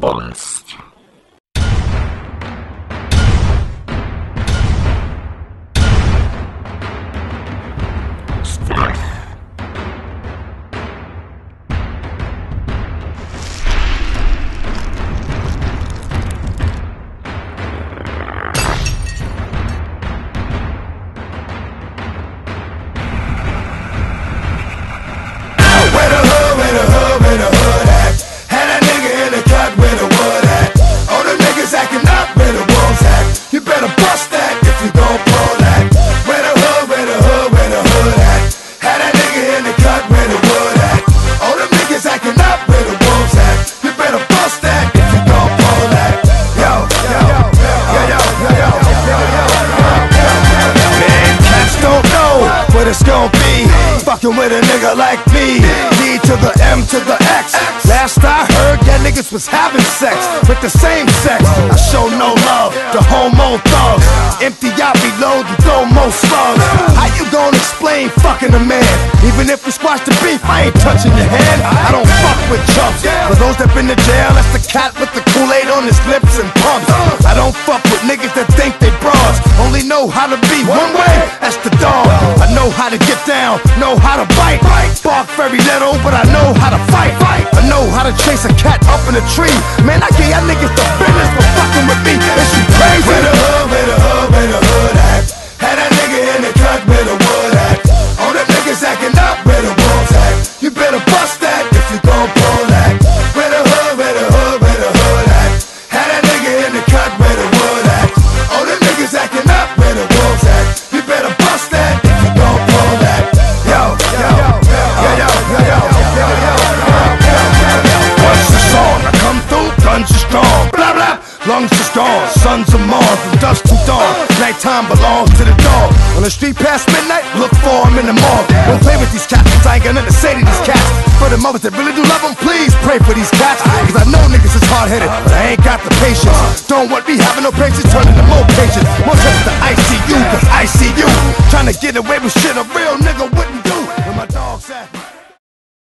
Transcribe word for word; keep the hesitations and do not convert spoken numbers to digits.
полностью. Страх. It's gon' be fucking with a nigga like me. D to the M to the X. Last I heard, that niggas was having sex with the same sex. I show no love to homo thugs. Empty out, reload, and throw most slugs. How you gon' explain fucking a man? Even if we squash the beef, I ain't touching your hand. I don't fuck with chumps. For those that been to jail, that's the cat with the Kool-Aid on his lips and pumps. I don't fuck with niggas that think they bras. Only know how to be one way, that's the dog. I know how to get down, know how to bite. Bark very little, but I know how to fight. I know how to chase a cat up in a tree. Man, I gave y'all niggas the business for fucking with me. Is you crazy? Where the hood, where the hood, where the hood at? Had that nigga in the cut, where the wood at? All the niggas acting up, where the wolves at? You better bust that if you gon' pull that. Where the hood, where the hood, where the hood at? Had that nigga in the cut, where the wood at? All the niggas acting up, where the wolves at? You better bust that if you gon' pull that. Yo, yo, yo, yo, yo, yo, yo, yo, yo, yo. Once the song, I come through, guns are strong. Blah, blah. Lungs are strong, sons are Mars, from dusk to dawn. Nighttime belongs to the dog. On the street past midnight, look for him in the morgue. Don't play with these cats, cause I ain't got nothing to say to these cats. For the mothers that really do love them, please pray for these cats. Cause I know niggas is hard-headed, but I ain't got the patience. Don't want me having no patience, turning to more patience. More trips to I C U, cause I see you trying to get away with shit a real nigga wouldn't do. Where my dog's at?